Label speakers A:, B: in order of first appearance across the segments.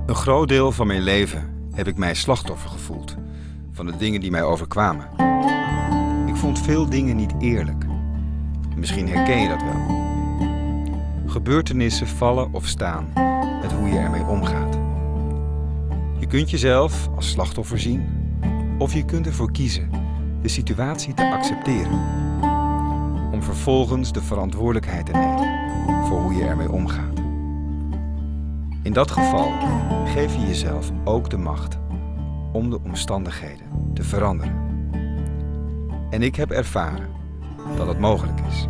A: Een groot deel van mijn leven heb ik mij slachtoffer gevoeld van de dingen die mij overkwamen. Ik vond veel dingen niet eerlijk. Misschien herken je dat wel. Gebeurtenissen vallen of staan met hoe je ermee omgaat. Je kunt jezelf als slachtoffer zien of je kunt ervoor kiezen de situatie te accepteren. Om vervolgens de verantwoordelijkheid te nemen voor hoe je ermee omgaat. In dat geval geef je jezelf ook de macht om de omstandigheden te veranderen. En ik heb ervaren dat het mogelijk is.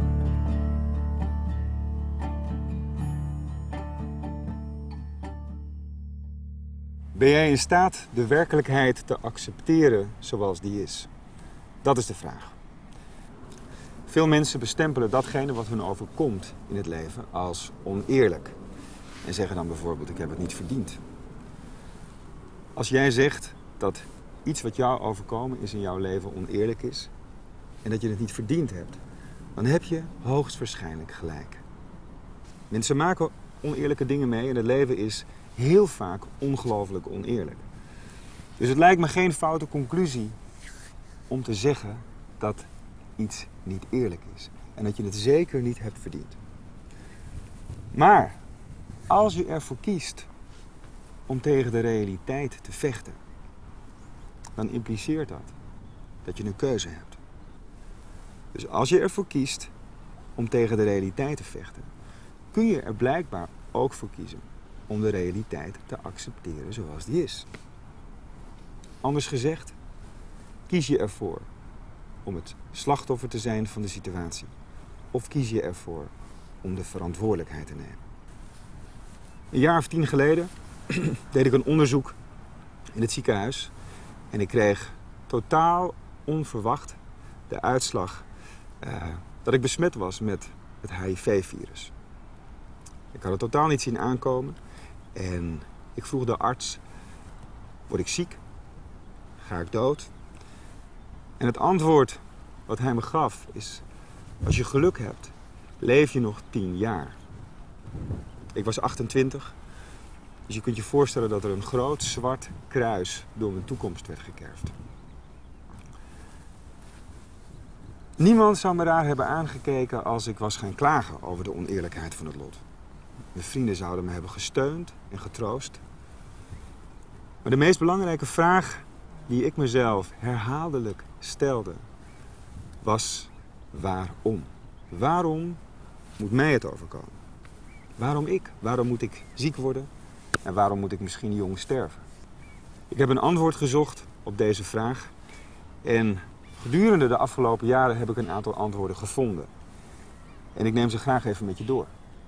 A: Ben jij in staat de werkelijkheid te accepteren zoals die is? Dat is de vraag. Veel mensen bestempelen datgene wat hun overkomt in het leven als oneerlijk. En zeggen dan bijvoorbeeld, ik heb het niet verdiend. Als jij zegt dat iets wat jou overkomen is in jouw leven oneerlijk is en dat je het niet verdiend hebt, dan heb je hoogstwaarschijnlijk gelijk. Mensen maken oneerlijke dingen mee en het leven is heel vaak ongelooflijk oneerlijk. Dus het lijkt me geen foute conclusie om te zeggen dat iets niet eerlijk is en dat je het zeker niet hebt verdiend. Maar als je ervoor kiest om tegen de realiteit te vechten, dan impliceert dat je een keuze hebt. Dus als je ervoor kiest om tegen de realiteit te vechten, kun je er blijkbaar ook voor kiezen om de realiteit te accepteren zoals die is. Anders gezegd, kies je ervoor om het slachtoffer te zijn van de situatie, of kies je ervoor om de verantwoordelijkheid te nemen. Een jaar of 10 geleden deed ik een onderzoek in het ziekenhuis en ik kreeg totaal onverwacht de uitslag dat ik besmet was met het HIV-virus. Ik had het totaal niet zien aankomen en ik vroeg de arts, word ik ziek? Ga ik dood? En het antwoord wat hij me gaf is, als je geluk hebt, leef je nog 10 jaar. Ik was 28, dus je kunt je voorstellen dat er een groot zwart kruis door mijn toekomst werd gekerfd. Niemand zou me raar hebben aangekeken als ik was gaan klagen over de oneerlijkheid van het lot. Mijn vrienden zouden me hebben gesteund en getroost. Maar de meest belangrijke vraag die ik mezelf herhaaldelijk stelde, was waarom? Waarom moet mij het overkomen? Waarom ik? Waarom moet ik ziek worden? En waarom moet ik misschien jong sterven? Ik heb een antwoord gezocht op deze vraag. En gedurende de afgelopen jaren heb ik een aantal antwoorden gevonden. En ik neem ze graag even met je door.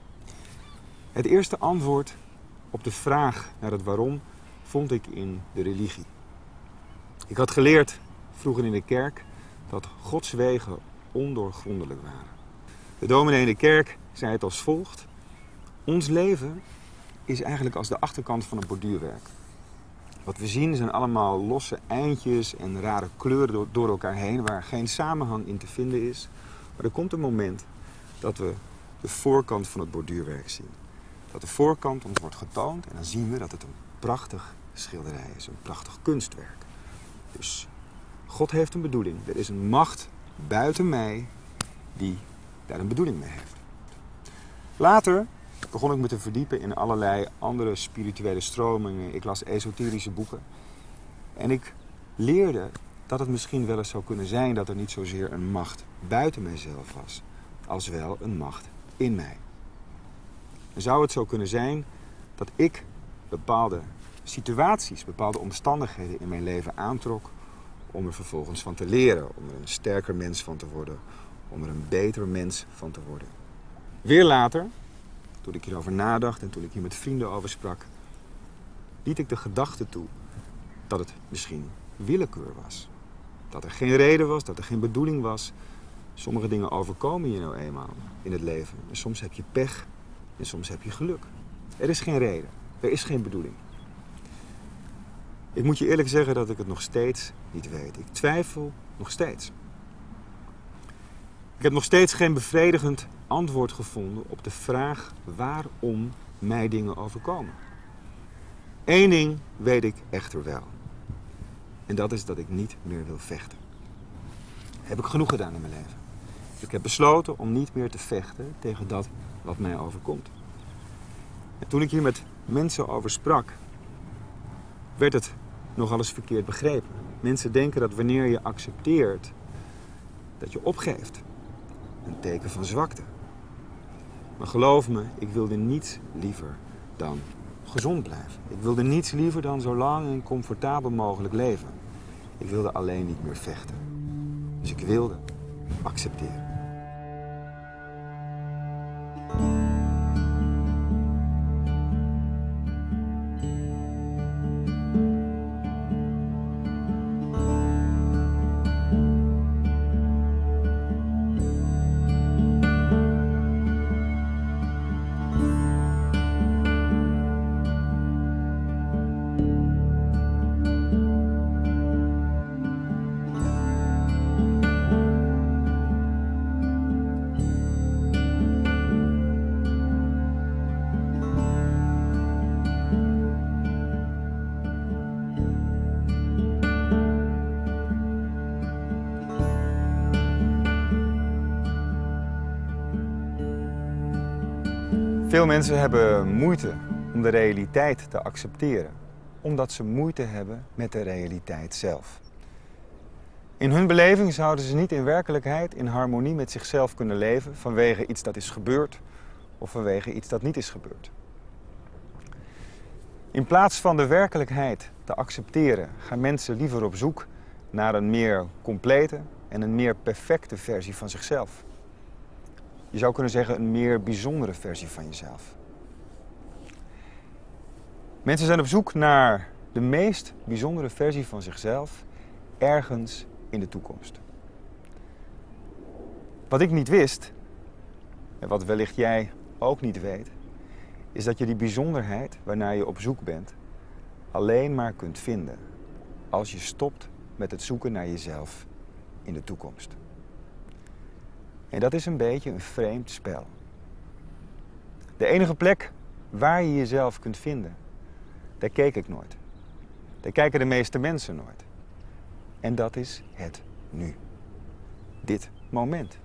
A: Het eerste antwoord op de vraag naar het waarom vond ik in de religie. Ik had geleerd vroeger in de kerk dat Gods wegen ondoorgrondelijk waren. De dominee in de kerk zei het als volgt: ons leven is eigenlijk als de achterkant van een borduurwerk. Wat we zien zijn allemaal losse eindjes en rare kleuren door elkaar heen, waar geen samenhang in te vinden is. Maar er komt een moment dat we de voorkant van het borduurwerk zien. Dat de voorkant ons wordt getoond en dan zien we dat het een prachtig schilderij is, een prachtig kunstwerk. Dus God heeft een bedoeling. Er is een macht buiten mij die daar een bedoeling mee heeft. Later begon ik me te verdiepen in allerlei andere spirituele stromingen. Ik las esoterische boeken. En ik leerde dat het misschien wel eens zou kunnen zijn dat er niet zozeer een macht buiten mijzelf was, als wel een macht in mij. En zou het zo kunnen zijn dat ik bepaalde situaties, bepaalde omstandigheden in mijn leven aantrok om er vervolgens van te leren, om er een sterker mens van te worden, om er een beter mens van te worden. Weer later, toen ik hierover nadacht en toen ik hier met vrienden over sprak, liet ik de gedachte toe dat het misschien willekeur was. Dat er geen reden was, dat er geen bedoeling was. Sommige dingen overkomen je nou eenmaal in het leven. En soms heb je pech en soms heb je geluk. Er is geen reden, er is geen bedoeling. Ik moet je eerlijk zeggen dat ik het nog steeds niet weet. Ik twijfel nog steeds. Ik heb nog steeds geen bevredigend antwoord gevonden op de vraag waarom mij dingen overkomen. Eén ding weet ik echter wel. En dat is dat ik niet meer wil vechten. Heb ik genoeg gedaan in mijn leven. Ik heb besloten om niet meer te vechten tegen dat wat mij overkomt. En toen ik hier met mensen over sprak, werd het nogal eens verkeerd begrepen. Mensen denken dat wanneer je accepteert, dat je opgeeft. Een teken van zwakte. Maar geloof me, ik wilde niets liever dan gezond blijven. Ik wilde niets liever dan zo lang en comfortabel mogelijk leven. Ik wilde alleen niet meer vechten. Dus ik wilde accepteren. Veel mensen hebben moeite om de realiteit te accepteren, omdat ze moeite hebben met de realiteit zelf. In hun beleving zouden ze niet in werkelijkheid in harmonie met zichzelf kunnen leven vanwege iets dat is gebeurd of vanwege iets dat niet is gebeurd. In plaats van de werkelijkheid te accepteren, gaan mensen liever op zoek naar een meer complete en een meer perfecte versie van zichzelf. Je zou kunnen zeggen een meer bijzondere versie van jezelf. Mensen zijn op zoek naar de meest bijzondere versie van zichzelf ergens in de toekomst. Wat ik niet wist, en wat wellicht jij ook niet weet, is dat je die bijzonderheid waarnaar je op zoek bent alleen maar kunt vinden als je stopt met het zoeken naar jezelf in de toekomst. En dat is een beetje een vreemd spel. De enige plek waar je jezelf kunt vinden, daar keek ik nooit. Daar kijken de meeste mensen nooit. En dat is het nu. Dit moment.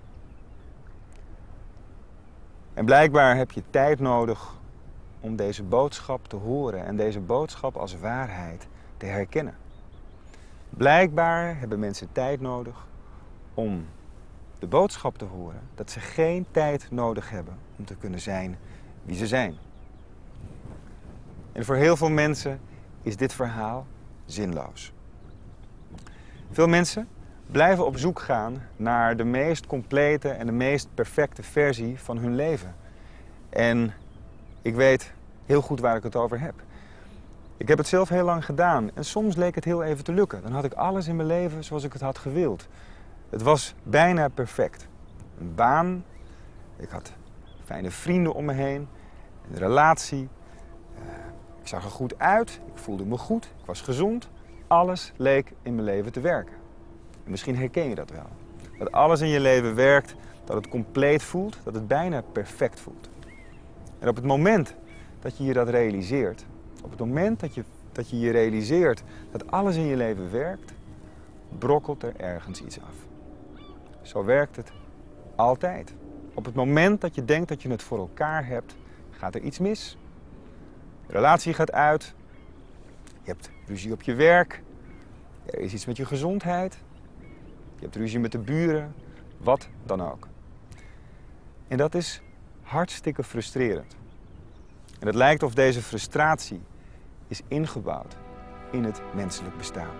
A: En blijkbaar heb je tijd nodig om deze boodschap te horen en deze boodschap als waarheid te herkennen. Blijkbaar hebben mensen tijd nodig om de boodschap te horen dat ze geen tijd nodig hebben om te kunnen zijn wie ze zijn. En voor heel veel mensen is dit verhaal zinloos. Veel mensen blijven op zoek gaan naar de meest complete en de meest perfecte versie van hun leven. En ik weet heel goed waar ik het over heb. Ik heb het zelf heel lang gedaan en soms leek het heel even te lukken. Dan had ik alles in mijn leven zoals ik het had gewild. Het was bijna perfect. Een baan, ik had fijne vrienden om me heen, een relatie. Ik zag er goed uit, ik voelde me goed, ik was gezond. Alles leek in mijn leven te werken. En misschien herken je dat wel. Dat alles in je leven werkt, dat het compleet voelt, dat het bijna perfect voelt. En op het moment dat je je dat realiseert, op het moment dat je je realiseert dat alles in je leven werkt, brokkelt er ergens iets af. Zo werkt het altijd. Op het moment dat je denkt dat je het voor elkaar hebt, gaat er iets mis. De relatie gaat uit. Je hebt ruzie op je werk. Er is iets met je gezondheid. Je hebt ruzie met de buren. Wat dan ook. En dat is hartstikke frustrerend. En het lijkt of deze frustratie is ingebouwd in het menselijk bestaan.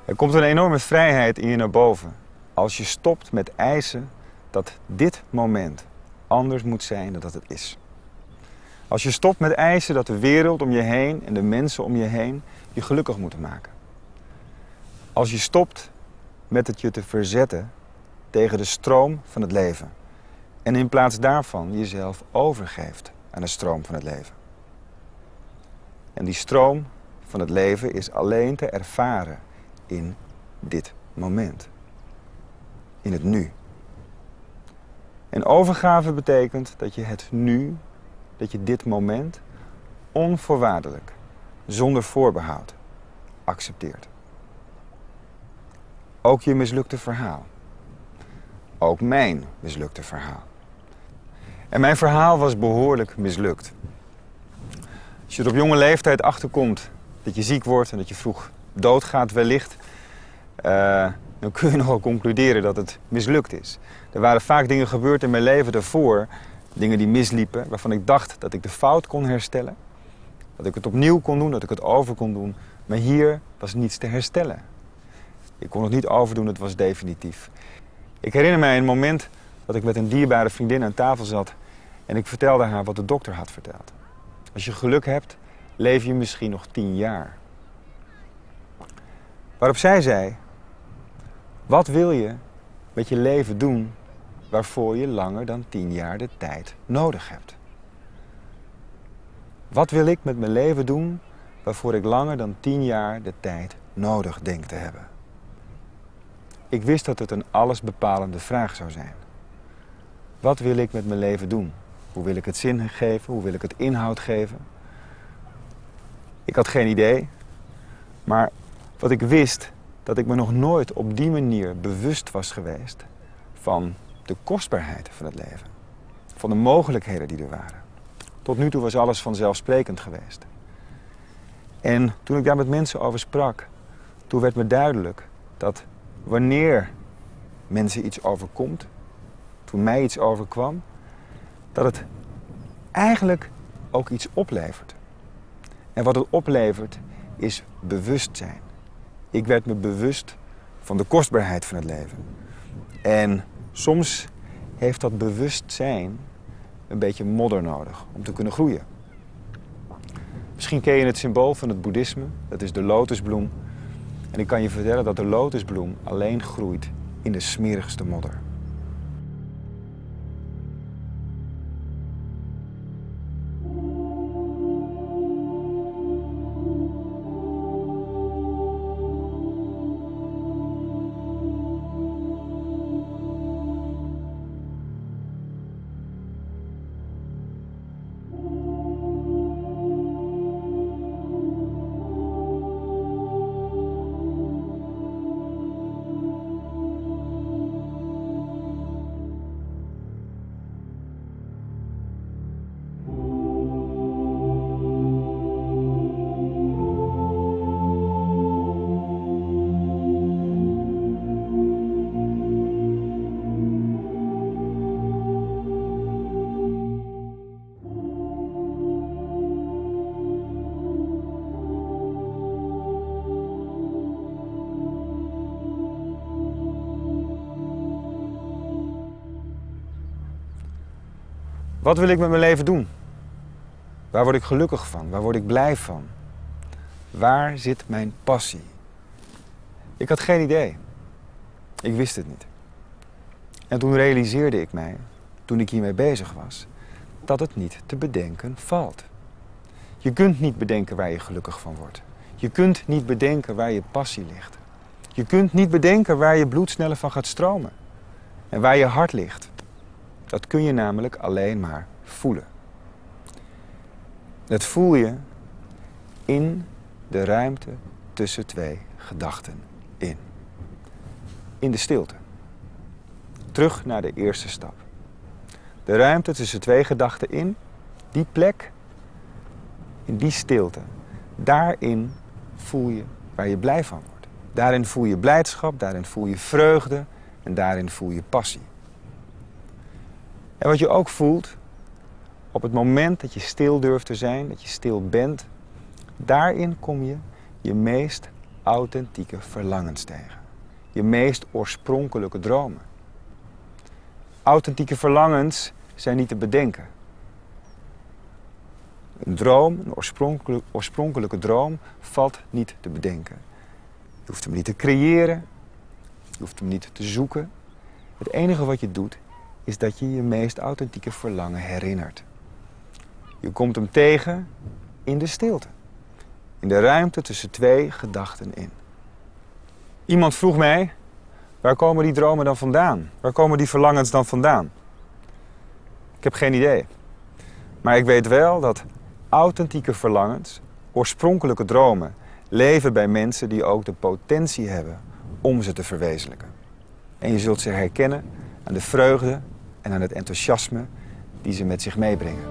A: Er komt een enorme vrijheid in je naar boven als je stopt met eisen dat dit moment anders moet zijn dan dat het is. Als je stopt met eisen dat de wereld om je heen en de mensen om je heen je gelukkig moeten maken. Als je stopt met het je te verzetten tegen de stroom van het leven. En in plaats daarvan jezelf overgeeft aan de stroom van het leven. En die stroom van het leven is alleen te ervaren in dit moment. In het nu. En overgave betekent dat je het nu, dat je dit moment onvoorwaardelijk, zonder voorbehoud, accepteert. Ook je mislukte verhaal. Ook mijn mislukte verhaal. En mijn verhaal was behoorlijk mislukt. Als je er op jonge leeftijd achterkomt dat je ziek wordt en dat je vroeg doodgaat wellicht, dan kun je nogal concluderen dat het mislukt is. Er waren vaak dingen gebeurd in mijn leven daarvoor, dingen die misliepen, waarvan ik dacht dat ik de fout kon herstellen. Dat ik het opnieuw kon doen, dat ik het over kon doen. Maar hier was niets te herstellen. Ik kon het niet overdoen, het was definitief. Ik herinner mij een moment dat ik met een dierbare vriendin aan tafel zat en ik vertelde haar wat de dokter had verteld. Als je geluk hebt, leef je misschien nog 10 jaar. Waarop zij zei: wat wil je met je leven doen waarvoor je langer dan 10 jaar de tijd nodig hebt? Wat wil ik met mijn leven doen waarvoor ik langer dan 10 jaar de tijd nodig denk te hebben? Ik wist dat het een allesbepalende vraag zou zijn. Wat wil ik met mijn leven doen? Hoe wil ik het zin geven? Hoe wil ik het inhoud geven? Ik had geen idee. Maar wat ik wist, dat ik me nog nooit op die manier bewust was geweest van de kostbaarheid van het leven. Van de mogelijkheden die er waren. Tot nu toe was alles vanzelfsprekend geweest. En toen ik daar met mensen over sprak, toen werd me duidelijk dat wanneer mensen iets overkomt, toen mij iets overkwam, dat het eigenlijk ook iets oplevert. En wat het oplevert is bewustzijn. Ik werd me bewust van de kostbaarheid van het leven. En soms heeft dat bewustzijn een beetje modder nodig om te kunnen groeien. Misschien ken je het symbool van het boeddhisme, dat is de lotusbloem. En ik kan je vertellen dat de lotusbloem alleen groeit in de smerigste modder. Wat wil ik met mijn leven doen? Waar word ik gelukkig van? Waar word ik blij van? Waar zit mijn passie? Ik had geen idee. Ik wist het niet. En toen realiseerde ik mij, toen ik hiermee bezig was, dat het niet te bedenken valt. Je kunt niet bedenken waar je gelukkig van wordt. Je kunt niet bedenken waar je passie ligt. Je kunt niet bedenken waar je bloed sneller van gaat stromen. En waar je hart ligt. Dat kun je namelijk alleen maar voelen. Dat voel je in de ruimte tussen twee gedachten in. In de stilte. Terug naar de eerste stap. De ruimte tussen twee gedachten in, die plek, in die stilte, daarin voel je waar je blij van wordt. Daarin voel je blijdschap, daarin voel je vreugde en daarin voel je passie. En wat je ook voelt, op het moment dat je stil durft te zijn, dat je stil bent, daarin kom je je meest authentieke verlangens tegen. Je meest oorspronkelijke dromen. Authentieke verlangens zijn niet te bedenken. Een droom, een oorspronkelijke droom, valt niet te bedenken. Je hoeft hem niet te creëren. Je hoeft hem niet te zoeken. Het enige wat je doet, is dat je je meest authentieke verlangen herinnert. Je komt hem tegen in de stilte. In de ruimte tussen twee gedachten in. Iemand vroeg mij, waar komen die dromen dan vandaan? Waar komen die verlangens dan vandaan? Ik heb geen idee. Maar ik weet wel dat authentieke verlangens, oorspronkelijke dromen, leven bij mensen die ook de potentie hebben om ze te verwezenlijken. En je zult ze herkennen aan de vreugde en aan het enthousiasme die ze met zich meebrengen.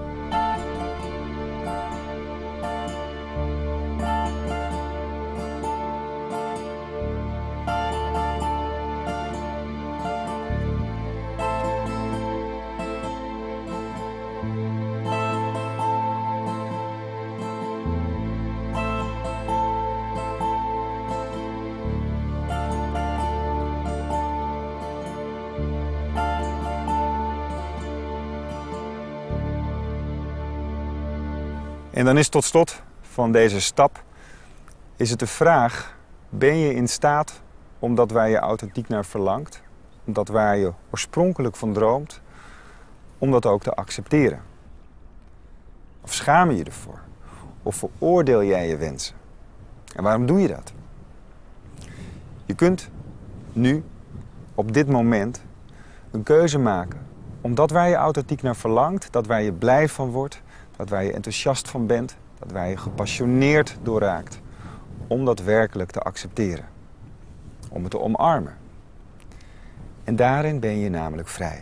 A: En dan is tot slot van deze stap, is het de vraag, ben je in staat om dat waar je authentiek naar verlangt, om dat waar je oorspronkelijk van droomt, om dat ook te accepteren? Of schaam je je ervoor? Of veroordeel jij je wensen? En waarom doe je dat? Je kunt nu, op dit moment, een keuze maken om dat waar je authentiek naar verlangt, dat waar je blij van wordt, dat waar je enthousiast van bent, dat waar je gepassioneerd door raakt, om dat werkelijk te accepteren. Om het te omarmen. En daarin ben je namelijk vrij.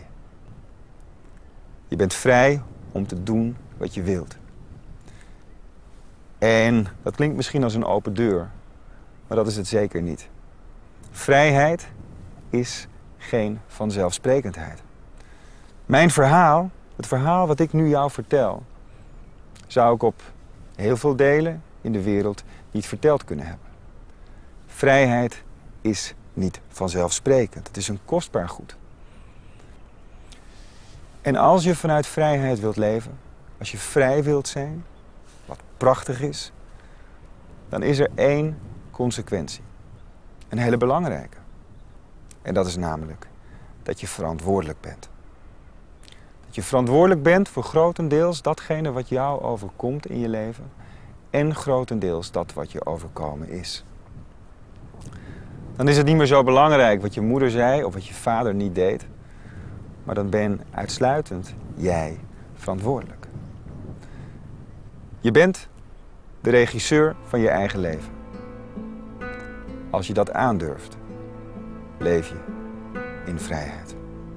A: Je bent vrij om te doen wat je wilt. En dat klinkt misschien als een open deur, maar dat is het zeker niet. Vrijheid is geen vanzelfsprekendheid. Mijn verhaal, het verhaal wat ik nu jou vertel, zou ik op heel veel delen in de wereld niet verteld kunnen hebben. Vrijheid is niet vanzelfsprekend. Het is een kostbaar goed. En als je vanuit vrijheid wilt leven, als je vrij wilt zijn, wat prachtig is, dan is er één consequentie. Een hele belangrijke. En dat is namelijk dat je verantwoordelijk bent. Dat je verantwoordelijk bent voor grotendeels datgene wat jou overkomt in je leven en grotendeels dat wat je overkomen is. Dan is het niet meer zo belangrijk wat je moeder zei of wat je vader niet deed, maar dan ben uitsluitend jij verantwoordelijk. Je bent de regisseur van je eigen leven. Als je dat aandurft, leef je in vrijheid.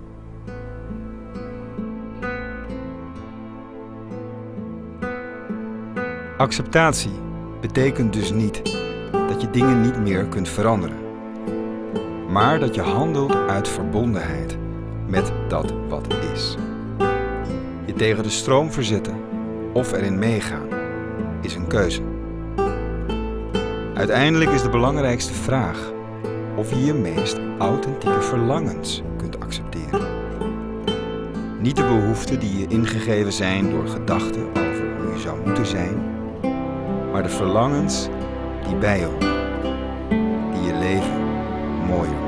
A: Acceptatie betekent dus niet dat je dingen niet meer kunt veranderen, maar dat je handelt uit verbondenheid met dat wat is. Je tegen de stroom verzetten of erin meegaan is een keuze. Uiteindelijk is de belangrijkste vraag of je je meest authentieke verlangens kunt accepteren. Niet de behoeften die je ingegeven zijn door gedachten over hoe je zou moeten zijn, maar de verlangens die bij je horen, die je leven mooier